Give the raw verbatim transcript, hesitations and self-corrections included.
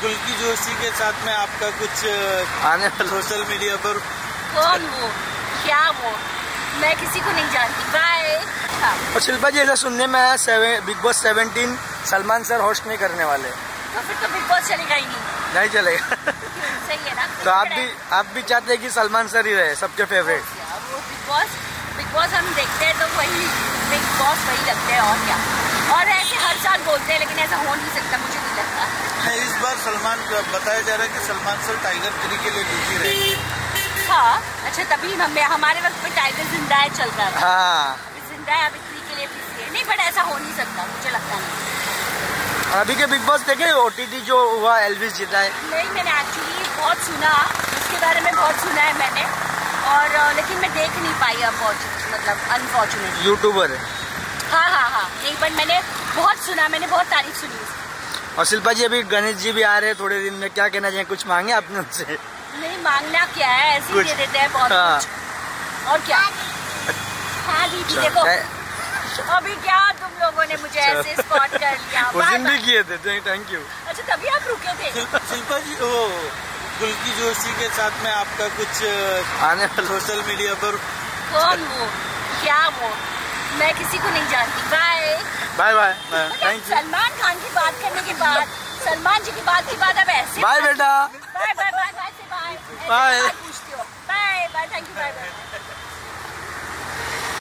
गुल्की जोशी के साथ में आपका कुछ आने सोशल मीडिया पर? कौन वो, क्या वो, मैं किसी को नहीं जानती। बाय। और शिल्पा जी ऐसा सुनने में आया Bigg Boss seventeen Salman sir host नहीं करने वाले, तो फिर तो बिग बॉस चलेगा ही नहीं। नहीं चलेगा। सही है ना। तो आप भी आप भी चाहते हैं कि सलमान सर ही रहे सबके फेवरेट? वो बिग बॉस बिग बॉस हम देखते हैं तो वही बिग बॉस वही लगते हैं, और क्या। और ऐसे हर साल बोलते हैं लेकिन ऐसा हो नहीं सकता, मुझे नहीं लगता। इस बार सलमान बताया जा रहा है कि सलमान सर टाइगर थ्री के लिए बिजी रहेंगे। हाँ, अच्छा, तभी हम हमारे वक्त में टाइगर जिंदा है चल रहा था। हाँ, अभी जिंदा है, अभी थ्री के लिए बिजी है। नहीं, बट ऐसा हो नहीं सकता, मुझे लगता नहीं। अभी के बिग बॉस देखे ओटीटी जो हुआ, एल्विस जीता है? नहीं, मैंने एक्चुअली बहुत सुना उसके बारे में, बहुत सुना है मैंने, और लेकिन मैं देख नहीं पाई अब, मतलब अनफॉर्चुनेटली। यूट्यूबर है। हाँ हाँ हाँ, नहीं, बट मैंने बहुत सुना, मैंने बहुत तारीफ सुनी उसकी। और शिल्पा जी अभी गणेश जी भी आ रहे हैं थोड़े दिन में, क्या कहना चाहिए? कुछ मांगे आपने उनसे? नहीं, मांगना क्या है, ऐसे ही दे देते हैं बहुत हाँ। कुछ। और क्या। हाँ दीदी, देखो अभी क्या तुम लोगों ने मुझे ऐसे स्पॉट कर लिया। उस दिन भी किए थे, थैंक यू। अच्छा, तभी आप रुके थे। शिल्पा जी, वो गुल्की जोशी के साथ में आपका कुछ आने सोशल मीडिया पर? कौन वो, क्या वो, मैं किसी को नहीं जानती। Bye bye bye, thank you. Salman Khan की बात करने के बाद, सलमान जी की बात के बाद अब ऐसे बाय बेटा, बाय बाय बाय बाय से बाय बाय पूछती हो। Bye bye, thank you, bye bye.